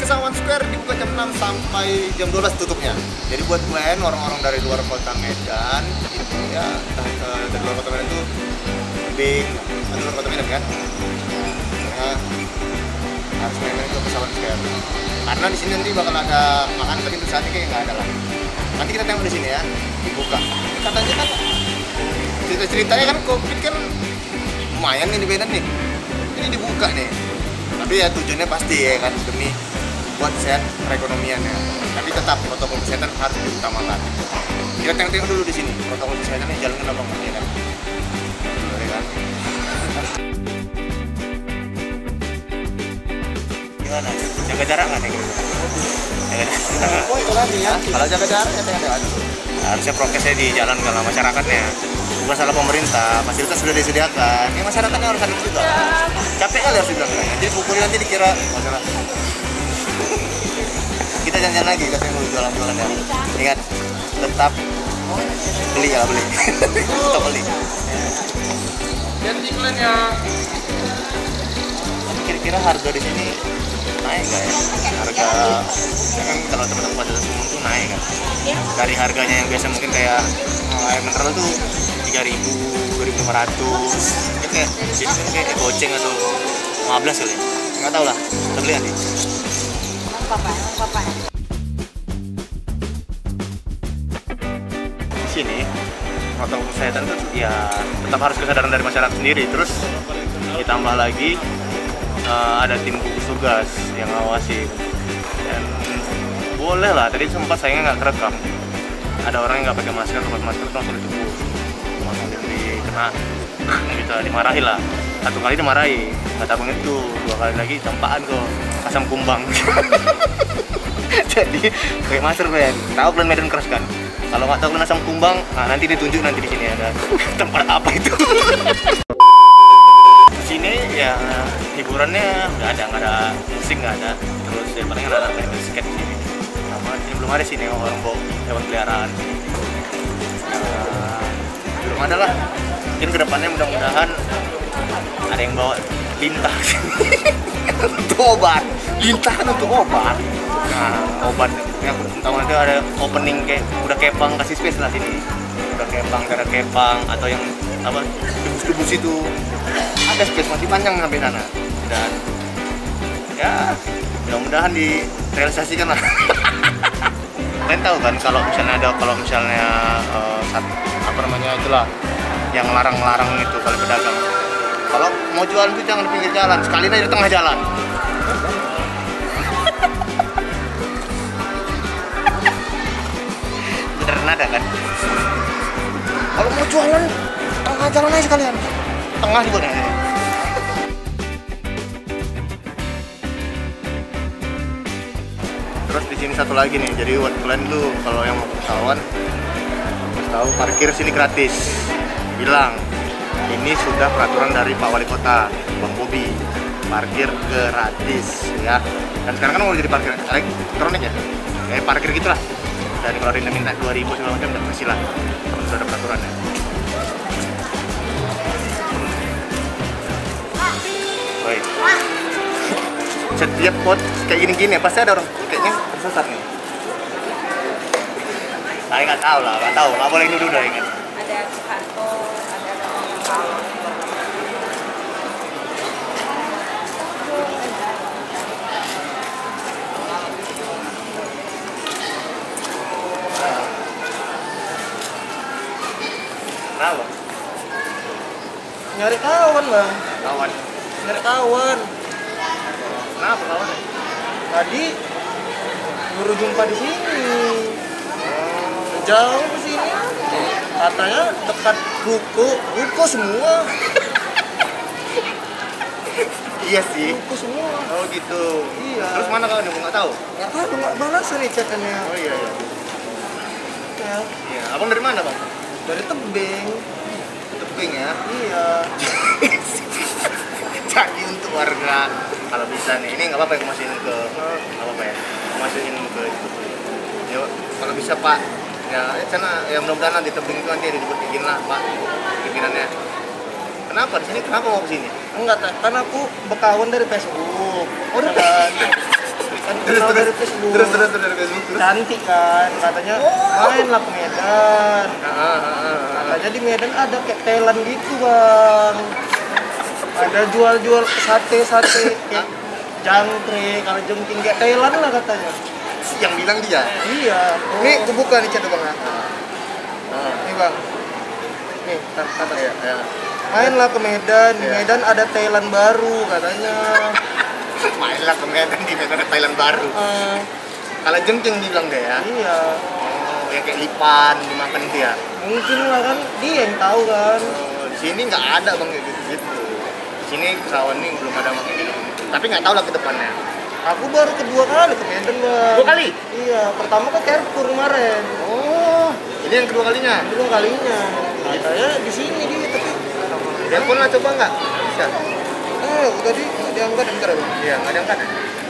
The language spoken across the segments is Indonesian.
Kesawan Square dibuka jam 6 sampai jam 12 tutupnya. Jadi buat kalian orang-orang dari luar kota Medan itu ya, dari luar kota Medan itu lebih dari luar kota Medan kan? Ya, harus main ke Kesawan Square. Karena di sini nanti bakal ada makan, tapi untuk saat ini kayaknya nggak ada lah. Nanti kita tengok di sini ya, dibuka. Katanya kan cerita-ceritanya kan COVID kan lumayan nih di Medan nih. Ini dibuka nih. Tapi ya tujuannya pasti ya kan demi buat sehat perekonomiannya. Tapi tetap protokol kesehatan harus diutamakan. Kita tengok-tengok dulu di sini protokol kesehatannya jalan apa enggak ya kan? Boleh kan? Gimana? Jaga jarak nggak nih? Oh itu lagi ya. Kalau jaga jarak ya tengok-tengok dulu. Harusnya prokesnya dijalankan kalau masyarakatnya. Bukan salah pemerintah, fasilitas sudah disediakan. Ya masyarakatnya harus hadir juga. Capek kali harus dibilang. Jadi pukul nanti dikira masalah. Kita jangan lagi katanya mau jualan-jualan ya. Ingat, tetap beli ya beli. Tetap beli. Dan iklannya. Kira-kira harga di sini naik nggak ya? Harga kan kalau teman-teman fasilitas umum tuh naik kan? Dari harganya yang biasa mungkin kayak air mineral tuh 3.000, 2.500. Ini kayak jadi kayak goceng atau 15 kali. Nggak tahu lah. Kita beli nanti. Di sini protokol kesehatan tuh ya tetap harus kesadaran dari masyarakat sendiri. Terus ditambah lagi ada tim gugus tugas yang ngawasi. Dan boleh lah. Tadi sempat sayangnya nggak kerekam. Ada orang yang nggak pakai masker, langsung ditegur, langsung dikena, kita dimarahi lah. Satu kali dimarahi, nggak tabung itu, 2 kali lagi tempaan kok asam kumbang. Jadi pakai masker kalian. Tahu kalian Medan keras kan? Kalau nggak tahu kalian asam kumbang, nah nanti ditunjuk nanti di sini ada tempat apa itu. Di sini ya hiburannya nggak ada musik nggak ada, terus ya paling ada main skate di sini. Sama ini belum ada sini orang bawa hewan peliharaan. Belum ada lah. Mungkin kedepannya mudah-mudahan ada yang bawa lintah untuk obat. Lintah kan untuk obat. Nah, obat yang tahu nanti ada opening kayak udah kepang kasih space lah sini. Udah kepang, gara kepang atau yang apa debus-debus itu ada space masih panjang sampai sana. Dan ya mudah-mudahan direalisasikan lah. Kalian tahu kan kalau misalnya apa namanya itulah yang larang-larang itu kalau pedagang. Kalau mau jualan itu jangan di pinggir jalan, sekali aja di tengah jalan. Beneran ada kan? Kalau mau jualan tengah jalan aja sekalian. Tengah juga nih. Terus di sini satu lagi nih, jadi buat kalian tuh kalau yang mau Kesawan, harus tahu parkir sini gratis. Bilang, ini sudah peraturan dari Pak Wali Kota, Bang Bobi, parkir gratis ya. Dan sekarang kan mau jadi parkir elektronik ya, kayak parkir gitulah. Dan kalau minta 2.000 segala macam udah kasih lah, sudah ada peraturannya. Baik. Setiap pot kayak gini-gini pasti ada orang kayaknya tersesat nih. Saya nggak tahu, nggak boleh nuduh dah ingat. Ada kantor, ada orang. Kenapa? Nyari kawan bang. Kawan. Nyari kawan. Kenapa kawan? Tadi baru jumpa di sini. Jauh ke sini. Katanya dekat ruko semua. Iya sih. Ruko semua. Oh gitu. Iya. Terus mana kawan? Nggak tahu. Nggak tahu nggak balas nih chatannya. Oh iya. Ya, Iya. Abang dari mana bang? dari Tebing. Tebing ya. Iya. Jadi untuk warga kalau bisa nih, ini nggak apa-apa ya masukin ke nggak apa-apa ya, masukin ke itu. Ya, kalau bisa Pak, ya sana ya mudah-mudahan nanti Tebing itu nanti dibikin lah Pak pikirannya. Kenapa di sini? Kenapa mau ke sini? Enggak, kan aku berkawan dari Facebook. Udah kan. kan kenal dari Facebook. Terus dari Facebook terus. Cantik kan, katanya mainlah ke Medan. Katanya di Medan ada kayak Thailand gitu bang. Ada jual-jual sate kayak jangkrik, kalau jengking kayak Thailand lah katanya. Yang bilang dia. Iya. Nih, aku buka nih chat bang. Nih bang. Nih, kata Ya. mainlah ke Medan. Di Medan ada Thailand baru katanya. Mainlah ke Medan, di Medan ada Thailand baru. Kalau jengking dibilang dia ya. Iya. Oh, yang kayak lipan dimakan itu ya. Mungkin lah kan dia yang tahu kan. Oh, di sini nggak ada bang kayak gitu. Di sini Kesawan nih belum ada makan gitu. Tapi nggak tahu lah ke depannya. Aku baru kedua kali ke Medan bang. 2 kali? Iya. Pertama ke Carrefour kemarin. Oh, ini yang kedua kalinya. Kedua kalinya. Katanya di sini dia tapi. Telepon lah coba nggak? Bisa. Tadi diangkat bentar ya bang. Iya, nggak diangkat.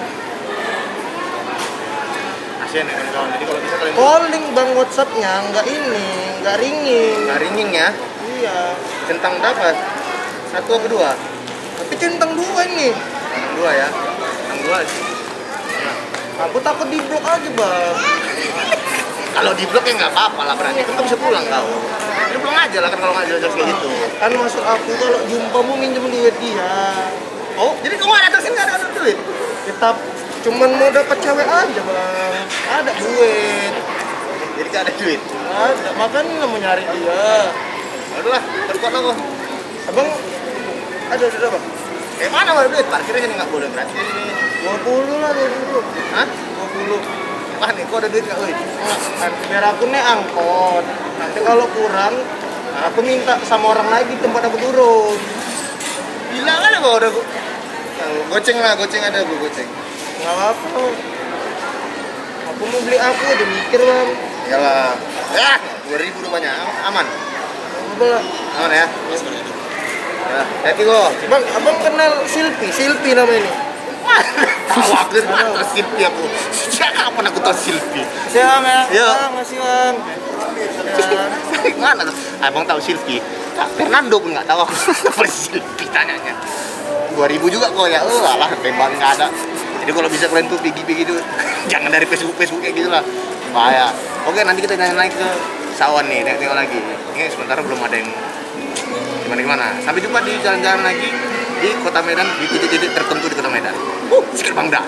Kasian ya kawan. Jadi kalau bisa kalian Calling bang WhatsApp-nya nggak ringing. nggak ringing ya. Iya. Centang berapa? 1 atau 2? Tapi centang 2 ini. Centang 2 ya. Centang 2 sih. Aku takut di blok aja bang. Kalau di blok ya nggak apa-apa lah berarti. Kan bisa pulang kau. Jadi pulang aja lah kan kalau nggak jelas kayak gitu. Kan maksud aku kalau jumpa mau minjem duit dia. Oh, jadi kamu ada sini nggak ada duit? Tetap cuman mau dapat cewek aja bang. Ada duit. Jadi nggak ada duit. Ada, makanya mau nyari dia. Aduh lah, terkuat aku. Abang ada bang? Mana mau duit? Parkirnya sini nggak boleh gratis ini. 20 lah 20. Hah? 20. Wah nih, kok ada duit nggak? Kan biar aku nih angkot. Nanti kalau kurang, aku minta sama orang lagi tempat aku turun. Bilang aja kok udah goceng lah, goceng ada bu goceng. Nggak apa-apa. Aku mau beli aku udah mikir bang. Iyalah. Ya, 2.000 rupanya. Aman. Apa? Aman ya. Ya, hati kok. Bang, abang kenal Silpi nama ini. Tahu aku tahu Silvi aku. Sejak kapan aku tahu Silvi? Siap ya. Iya. Makasih bang. Mana tuh? Abang tahu Silvi. Kak Fernando pun nggak tahu aku. Apa Silvi tanyanya? 2.000 juga kok ya. Alah, tembak nggak ada. Jadi kalau bisa kalian tuh pergi tuh jangan dari Facebook kayak gitu lah. Bahaya. Oke, nanti kita naik ke Sawan nih, tengok lagi. Ini sementara belum ada yang gimana. Sampai jumpa di jalan-jalan lagi di Kota Medan, di titik-titik tertentu di Kota Medan. Sikit bangga.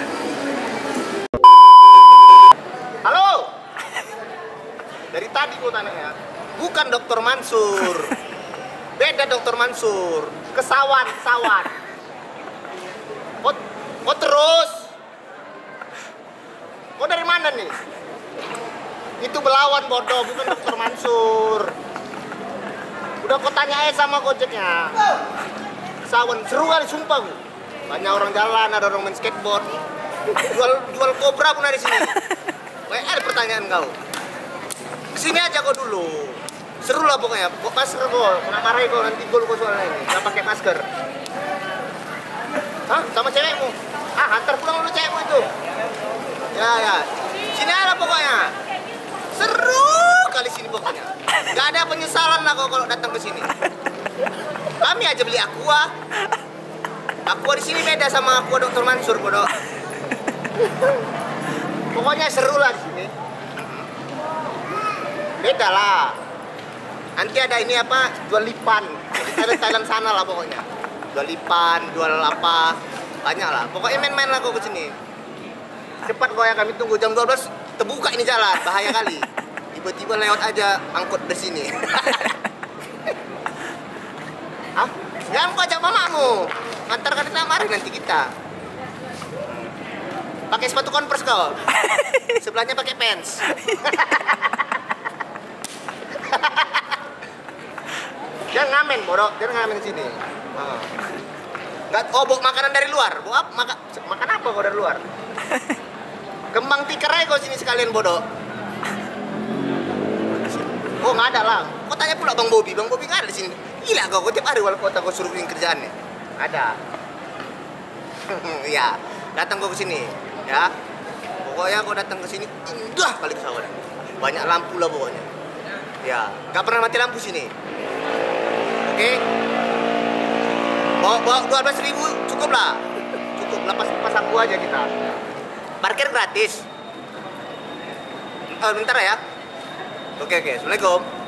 Halo. Dari tadi gua tanya ya. Bukan Dr. Mansur. Beda Dr. Mansur. Kesawan. Oh terus. Kok dari mana nih? Itu Belawan bodoh, bukan Dr. Mansur. Udah kau tanya aja sama gojeknya. Sawan seru kali sumpah bu. Banyak orang jalan, ada orang main skateboard. Jual kobra pun ada di sini. Ada pertanyaan kau. Kesini aja kau dulu. Seru lah pokoknya. Kok masker kau, kena marahin kau nanti gol kau soalnya ini. Gak pakai masker. Hah? Sama cewekmu? Antar pulang dulu cewekmu itu. Ya. Sini aja pokoknya. Seru kali sini pokoknya. Gak ada penyesalan lah kalau datang ke sini. Kami aja beli aqua. Aqua di sini beda sama aqua Dr. Mansur, bodoh. Pokoknya seru lah di sini. Beda lah. Nanti ada ini apa? Jual lipan. Ada Thailand sana lah pokoknya. Jual lipan, jual apa? Banyak lah. Pokoknya main-main lah kau ke sini. Cepat kau ya, kami tunggu jam 12 terbuka ini jalan, bahaya kali. Tiba-tiba lewat aja angkot dari sini. Hah? Jangan kau ajak mamamu. Ngantar ke mari nanti kita. Pakai sepatu Converse kau. Sebelahnya pakai pants. Jangan ngamen, bodoh. Jangan ngamen di sini. Nggak, bawa makanan dari luar. Bawa makan apa kau dari luar? Kembang tikar aja kau sini sekalian, bodoh. Oh, nggak ada lah. Kau tanya pula Bang Bobi nggak ada di sini. Gila kau tiap hari wali kota kau suruh bikin kerjaan nih. Ada. Iya, datang kau ke sini, ya. Pokoknya kau datang ke sini, indah kali Kesawan. Banyak lampu lah pokoknya. Ya, nggak pernah mati lampu sini. Oke? Bawa 12.000 cukup lah. Cukup, lepas aku aja kita. Parkir gratis. Bentar ya. Oke, Assalamualaikum.